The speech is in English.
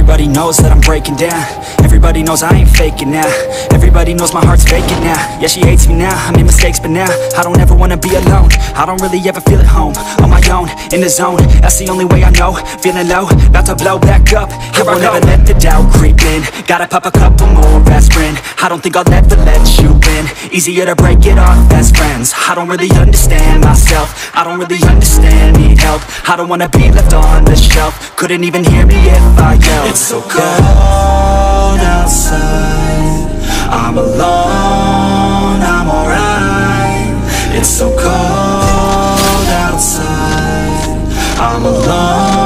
Everybody knows that I'm breaking down. Everybody knows I ain't faking now. Everybody knows my heart's vacant now. Yeah, she hates me now, I made mistakes, but now I don't ever wanna be alone. I don't really ever feel at home, on my own, in the zone. That's the only way I know, feeling low, about to blow back up. Here I won't ever let the doubt creep in. Gotta pop a couple more aspirin. I don't think I'll ever let you in. Easier to break it off best friends. I don't really understand myself, I don't really understand, need help. I don't wanna be left on the shelf. Couldn't even hear me if I yelled. It's so cold outside, I'm alone, I'm alright. It's so cold outside, I'm alone.